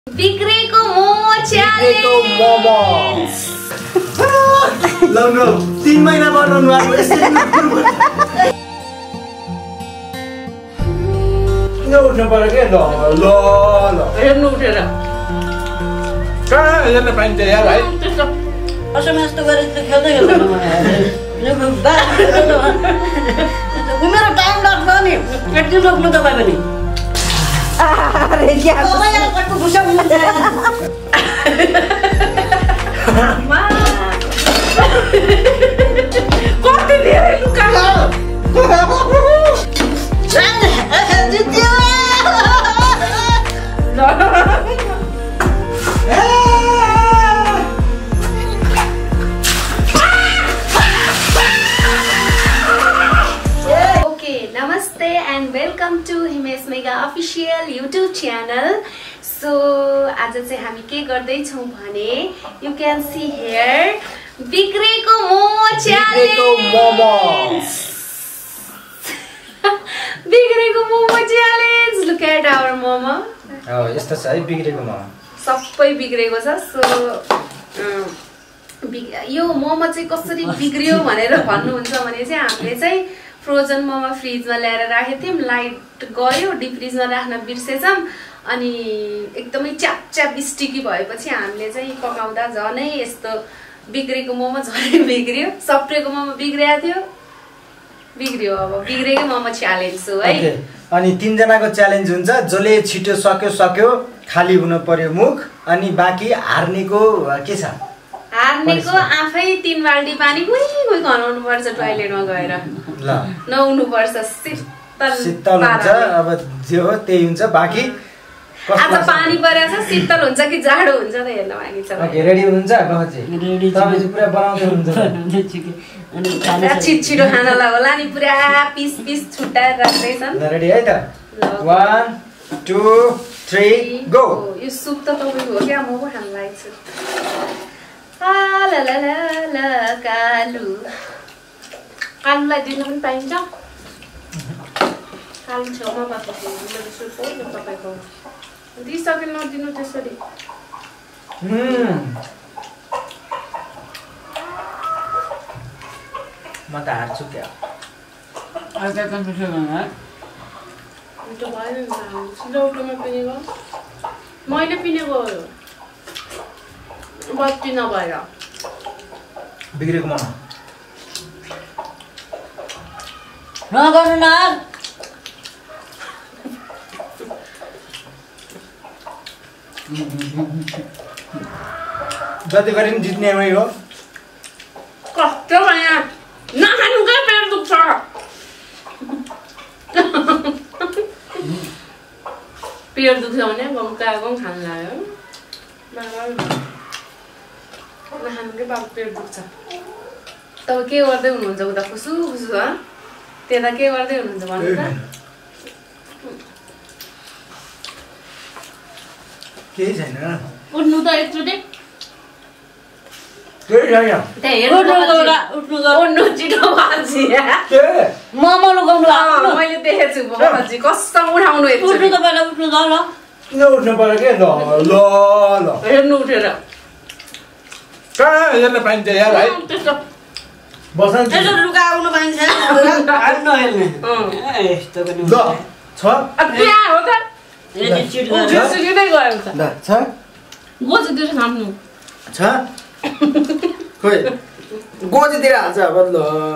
Bigreko Mo challenge. Bigreko momo. Launu 3 महिना बनाउनु भएको यसरी उठ्नु पर्यो के ल हेर्नु उठेर कहाँ हेर्न पाइन्छ यार भाइ असम यस्तो गरेर त खेल्दै मेरो टाइम लाग्छ नि एकदिन रोक्नु तपाईँ पनि कति धेरै लुका Namaste and welcome to Himesh Megha official YouTube channel. So आज चाहिँ हामी के गर्दै छौं भने you can see here Bigreko Mo challenge. Bigreko momo. Bigreko Momo challenge. Look at our momo. यस्तो छ है बिग्रेको मोमो सबै बिग्रेको छ. सो यो मोमो चाहिँ कसरी बिग्रियो भनेर भन्नुहुन्छ भने चाहिँ हामीले चाहिँ फ्रोजन मोमो फ्रिजमा ल्याएर राखेको थियौं. लाइट गयो, डिप फ्रिजमा राख्न बिर्सेछौं अनि एकदमै च्याप स्टिकी भएपछि हामीले चाहिँ पकाउँदा झनै यस्तो बिग्रेको मोमो झनै बिग्रियो. सप्रेको मोमो बिग्रियो. अब बिग्रेको मोमो च्यालेन्ज हो है. अनि 3 जनाको च्यालेन्ज हुन्छ. जसले छिटो सक्यो खाली हुन पर्यो मुख. अनि बाँकी हार्नेको के छ? हार्नेको आफै 3 बाल्टी पानी कुइ घनाउनु पर्छ टोयलेटमा गएर. ल नहुनु पर्छ. शीतल हुन्छ. अब जे हो त्यही हुन्छ. बाँकी आज पानी परेछ शीतल हुन्छ कि जाडो हुन्छ त हेर्न बाँकी छ. ओके रेडी हुनुहुन्छ? गहजी रेडी छ. तपाईँ पुरा बनाउँदै हुनुहुन्छ अनि छिटो खानलाई होला नि. पुरा पिस छुट्टाएर राख्दैछन्. रेडी है त 1 2 3 गो. यो सुप त तपाईको हो क्या. म पो खान लाग्छु. कालुलाई दिनु पनि पाइन्छ. कालु छेउमा भएको सुप हो तपाईँको. दिइसके नदिनु त्यसरी. म त हार्छु क्या. सिलौटोमा पिनेको मैले पिनेको बत्ती नभएर. बिग्रेको मोमो नगर्नु न. जति गरे पनि जित्नेमै हो. कस्तो भयो नखानु क्या. पेट दुख्छ. पेट दुख्छ भने गमकाएको खानु लाग्यो. नखानु के बाबु पेट दुख्छ. तपाईँ के गर्दै हुनुहुन्छ उता? खुसु त्यता के गर्दै हुनुहुन्छ भन्नु त. केही छैन. उठ्नु त एकचोटि. केही छैन. उठ्नु छिटो भाजी. मोमो लुगाउनु मैले देखेको छु भाजी. कस्तो उठाउनु उठ्नु त पहिला उठ्नु त ल. किन उठ्नु पर्यो के? ल हेर्नु उठेर कहाँ हेर्न पाइन्छ यार भाइ. बस्न यसो लुगा आउनु पाइन्छ नहेर्ने यस्तो पनि ल छ. त्यहाँ हो त. यति चिट सुकिँदै गयो त. ल छ गोजीतिर खानु छ. खोइ गोजीतिर हाल्छ अब. ल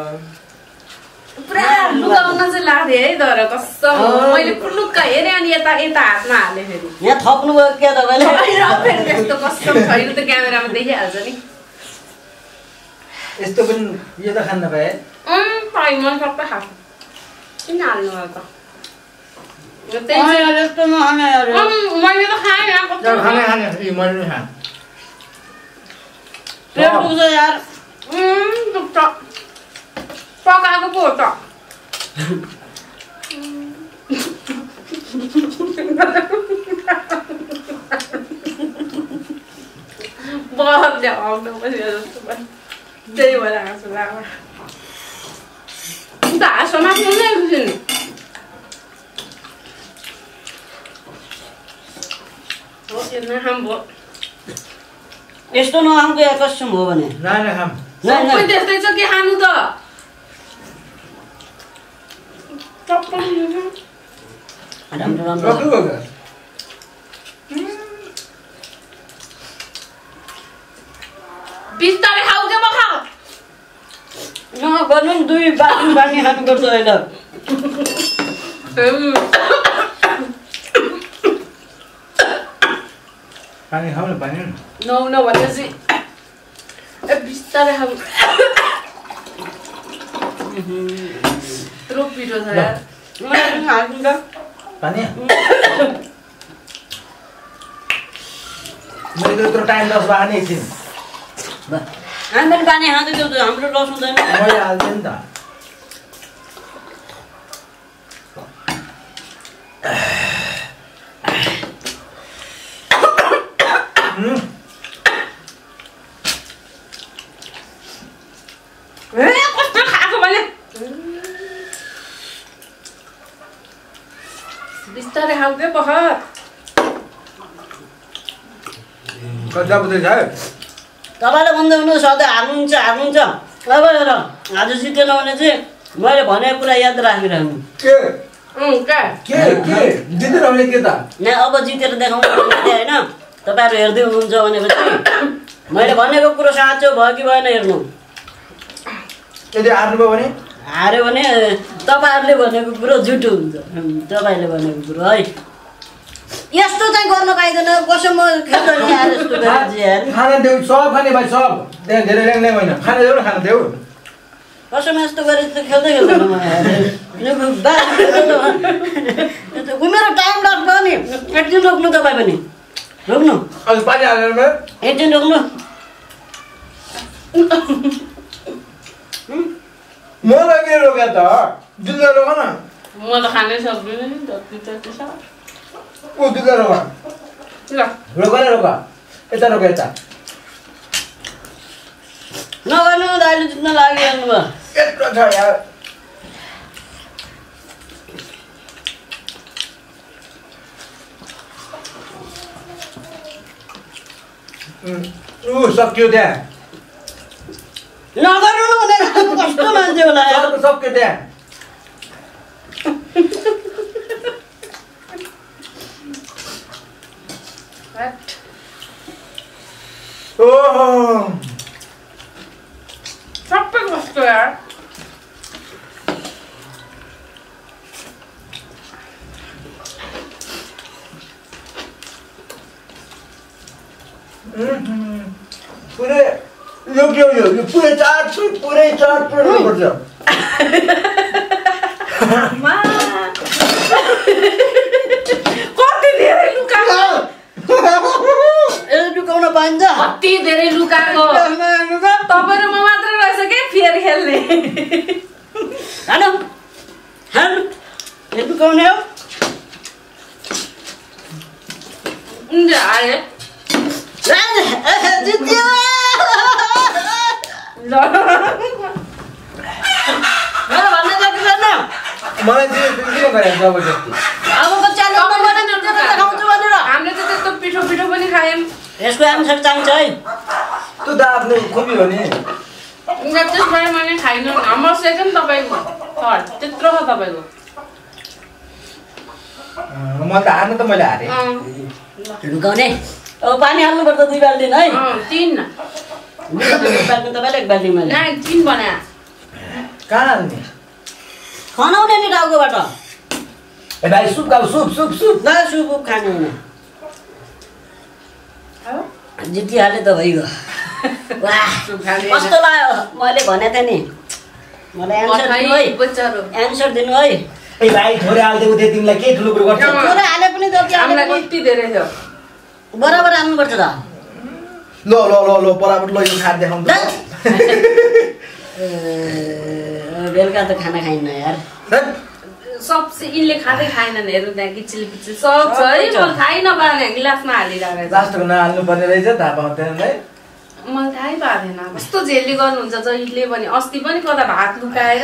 पुरा लुगाउन चाहिँ लाग्थ्यो है. तर कस्तो मैले पुलुक्क हेरेँ अनि यता हातमा हालेँ. फेरि यहाँ थप्नु भयो क्या तपाईँले? त्यस्तो कस्तो छैन त. क्यामेरामा देखिहाल्छ नि. यस्तो पनि यो त खान्न पाए. पाइ मैले सबै खाएको. किन हाल्नु भयो त? मैले त खाएँ. खाने मैले नि खाएँ. पेट दुख्छ यार. दुख्छ. पकाएको पो हो त. बहरले आउनु पऱ्यो जस्तो भयो. त्यही भएर हाँसो लाग्यो. हाँसो माथि नै यस्तो नखाउँ के कसम हो भने नखाम त्यस्तै छ के खानु त राम्रो बिस्तारै खाऊ के खाऊ गर्नु नि 2 बाटी पानी खानुपर्छ अहिले पानी खाऊ न पानी न भनेपछि बिस्तारै खाऊ यत्रो पिठो छ यार पानी मैले यत्रो टाइम लस भएको नि एकछिन हामी पनि पानी खाँदैछौँ त हाम्रो लस हुँदैन मैले हाल्थेँ नि त कस्तो खाएको मैले बिस्तारै खाऊ के कता बुझ्दै छ तपाईँले भन्दै हुनु सधैँ हार्नुहुन्छ अब हेर आज जितेन भने चाहिँ मैले भनेको कुरा याद राखिरहनु के जितेर भने के त यहाँ अब जितेर देखाउनु होइन तपाईँहरू हेर्दै हुनुहुन्छ भनेपछि मैले भनेको कुरो साँचो भयो कि भएन हेर्नु यदि हार्नुभयो भने हार्यो भने तपाईँहरूले भनेको कुरो झुटो हुन्छ तपाईँले भनेको कुरो है यस्तो चाहिँ गर्न पाइँदैन कसम खेल्दैन यार यस्तो गरेर खाना देऊ सब खाने भाइ सब त्यहाँ धेरै ल्याङ्ने होइन खाना देऊ न खाना देऊ कसम यस्तो गरेर त खेल्दै खेल्दैन मेरो टाइम लाग्छ नि एकदिन रोक्नु तपाईँ पनि रोक्नु अलि पानी हालेर एकदिन रोक्नु मलाई के रोक्या त दुधलाई रोक न म त खानै सक्दिनँ नि त ऊ दुधलाई रोक रोक न रोक यता रोक यता नगर्नु दाइले जित्न लागिहाल्नु भयो यत्रो छ यार सक्यो त्यहाँ नगर्नु भनेर कस्तो मान्छे होला सक्यो त्यहाँ ओहो सबै कस्तो यार पुरै यो के हो यो पुरै चाट पर्छ कति धेरै लुकाएको लुकाउन पाइन्छ कति धेरै लुकाएको तपाईँ र म मात्रै रहेछ के फेरि खेल्ने हानु लुकाउने हो आए जित्यो भन्ने जति गर्न मलाई किन गरेको जबरजस्ती अबको च्यालेन्ज देखाउँछु भनेर हामीले त त्यस्तो पिठो पिठो पनि खायौँ यसको एन्सर चाहिन्छ है त्यो त आफ्नो खुबी हो नि त्यसबाट मैले खाइनु हाम्रो सेकेन्ड तपाईँको थर्ड त्यत्रो छ तपाईँको मलाई त हार्नु त मैले हारेँ लुकाउने अब पानी हाल्नुपर्छ 2 बाल्टी है 3 बाल्टी तपाईँले 1 बाल्टी मैले 3 बना कहाँ हाल्ने खनाउने नि टाउकोबाट ए भाइ सुप खाऊ सुप न सुप खाने होइन जितिहाले त भइगयो वाह कस्तो लाग्यो मैले भनेको थिएँ नि मलाई एन्सर दिनु है एन्सर दिनु है ए भाइ थोरै हाल्दिएको थिएँ तिमीलाई के ठुलो कुरो गर्छ थोरै हाले पनि जति हाले हामीलाई पनि कति धेरै थियो बराबर हाल्नुपर्छ त ल बराबर ल यो खाएर देखाउनु बेलुका त खाना खाइन्न यार सबसे यिनले खाँदै खाएनन् हेर्नु त्यहाँ किचिली पिचिली सब छ है मलाई थाहै नपाएन गिलासमा हालिरहेको लास्टको नहाल्नु पर्ने रहेछ थाहा पाउँदैन है मलाई थाहै पाएन कस्तो झेल्ली गर्नुहुन्छ जहिले पनि अस्ति पनि कता भात लुकाएर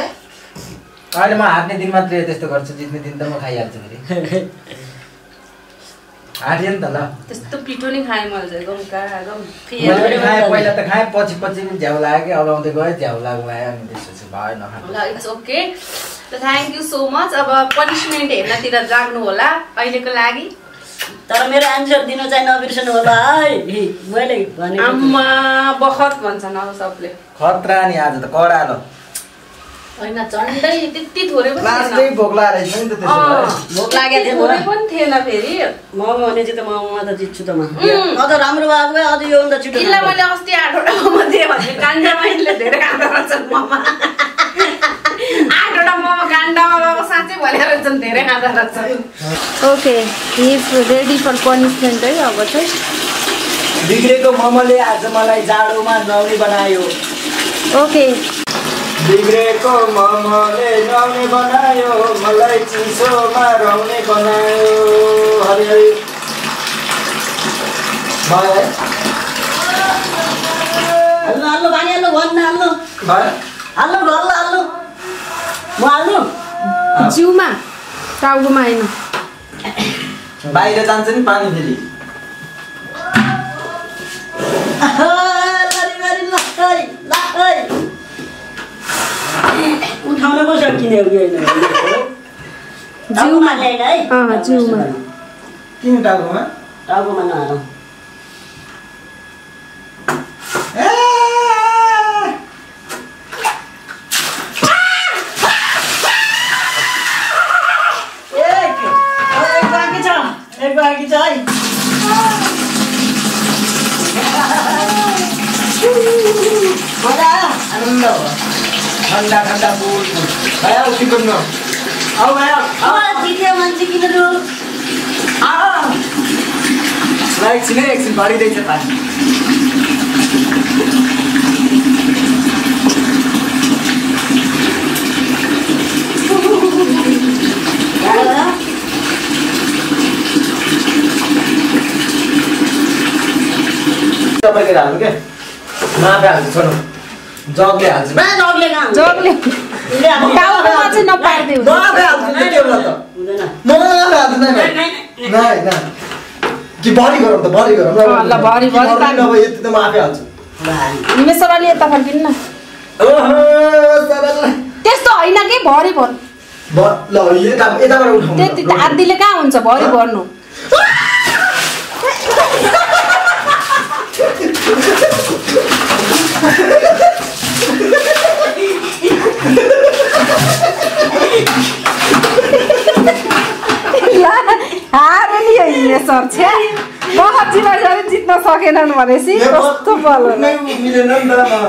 अहिले म हार्ने दिन मात्रै त्यस्तो गर्छु जित्ने दिन त म खाइहाल्छु फेरि आँट्यो नि त ल त्यस्तो पिठो नि खाएँ मैले चाहिँ गमका गम मैले खाएँ पहिला त खाएँ पछि पनि झ्याउ लाग्यो कि अब आउँदै गयो झ्याउ लाग्यो अनि त्यसपछि भयो नखानु ल इट्स ओके त थ्याङ्क यू सो मच अब पनिसमेन्ट हेर्नतिर जाग्नु होला अहिलेको लागि तर मेरो आन्सर दिनु चाहिँ नबिर्सनु होला है मैले भनेको आम्मा बखत भन्छन् अब सबले खतरा नि आज त कडा ल होइन झन्डै त्यति थोरै पनि लास्टै भोक लागेको रहेछ नि त त्यसो भए भोक लागेको थियो थोरै पनि थिएन फेरि मोमो भने चाहिँ त मोमोमा त जित्छु त म अझ राम्रो भएको भए अझ योभन्दा छिटो किल्ला मैले अस्ति 8वटा मोमो दिएँ भने काण्डमा यिनले धेरै खाँदो रहेछन् मोमो 8वटा मोमो काण्डमा बाबा साँच्चै भनेर रहेछन् धेरै खाँदो रहेछन् okay he is ready for punishment है अब चाहिँ बिग्रेको मोमोले आज मलाई जाडोमा नुहाउने बनायो ओके बिग्रेको मोमोले नुहाउने बनायो मलाई चिसोमा रहने बनायो हरि हरि भयो है हाल्नु हाल्नु पानी हाल्नु भन्न हाल्नु भयो हाल्नु घल्लो हाल्नु म हाल्नु जिउमा टाउकोमा होइन बाहिर जान्छ नि पानी फेरि उठाउन पो सकिने हो कि होइन जिउमा ल्याइन है जिउमा किन टाउकोमा टाउकोमा नहालौँ एक बाँकी छ है मजा आयो आनन्द हो ठन्डा ठन्डा फुल भयो चिकन न आऊ भयो अब जित्यो मान्छे किन रो एकछिन भरिँदैछ पानी तपाईँले हाल्नु क्या मापे हाल्छु छोड्नु जगले हाल्छु जगले टाउकोमा चाहिँ नपार्दै मापे हाल्छु नि के होला त हुँदैन मापे हाल्छु न कि भरि गरौँ त भरि गरौँ ल भरि नभए यति त मापे हाल्छु हिमेश सरले यता फर्किनु न ओहो सरलाई त्यस्तो होइन के भरि भर्नु ल यताबाट उठाउनु त्यति आधीले कहाँ हुन्छ भरि भर्नु हार नि हिमेश सर छ्या बहुत जित्न सकेनन् भनेपछि कस्तो बल मिलेन नि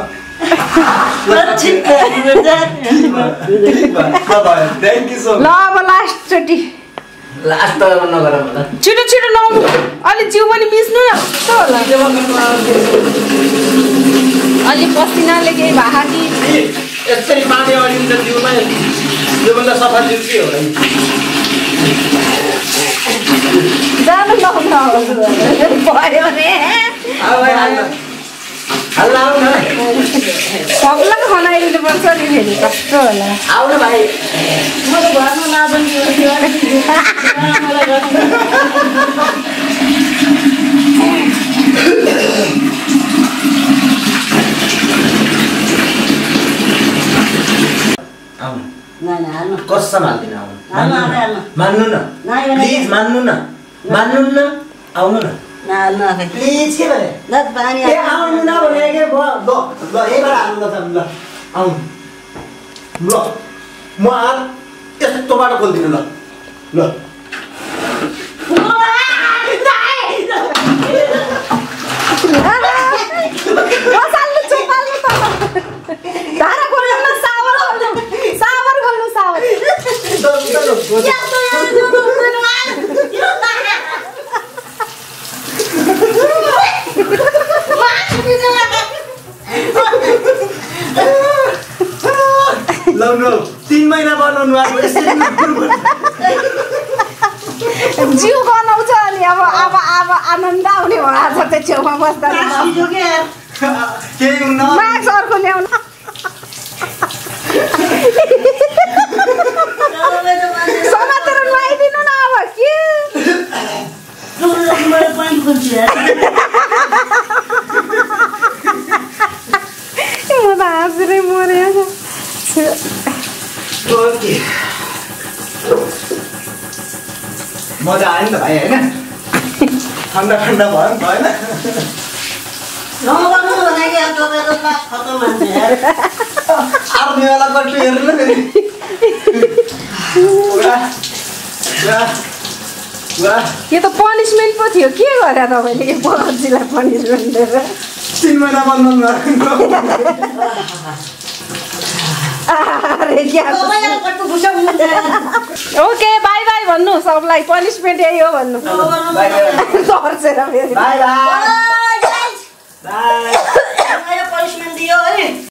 त ल अब लास्ट चोटि लास्ट त नगरौँ होला छिटो छिटो लाउनु अलि जिउ पनि मिच्नु न कस्तो होला अलि पसिनाले केही भए कि यसरी पानी अडिन्छ जिउमा योभन्दा सफा जिउ के होला जानु लाउनु भयो भने हल्ला आऊ न सबलाई खनाइदिनु पर्छ नि फेरि कस्तो होला आऊ न भाइ म त घरमा नजान्छु आउनु नानी हाल्नु कसम हाल्दिनँ आउनु हाल्नु मान्नु न प्लिज मान्नु न आउनु न नहाल्नु आफै प्लिज के भने ल पानी ए आउनु न भने के ल यहीबाट हाल्नु ल ल आउनु ल म हात यस्तो बाटो खोलिदिनु ल ल धारा खोल्नु न सावर खोल्नु सावर लाउनु 3 महिना बनाउनु आएको यसरी जिउ गनाउँछ अनि अब आनन्द आउने भयो आज चाहिँ छेउमा बस्दा केही हुन्न मार्क्स अर्को ल्याउनु समातेर नुहाइदिनु न अब के खुल्छु यार म त हाँसेरै मरेको ओके मजा आयो नि त भाइ होइन ठन्डा ठन्डा भयो नि त होइन नगर्नु भनेको अब तपाईँको क्लास खतम मान्छे यार आर्मीवाला कन्ट्री हेर्नु न फेरि यो त पनिसमेन्ट पो थियो के गरे तपाईँले यो बलजीलाई पनिसमेन्ट दिएर 3 महिना बन्द ओके बाई बाई भन्नु सबलाई पनिसमेन्ट यही हो भन्नु तर्सेर फेरि बाई बाई पनिसमेन्ट दियो है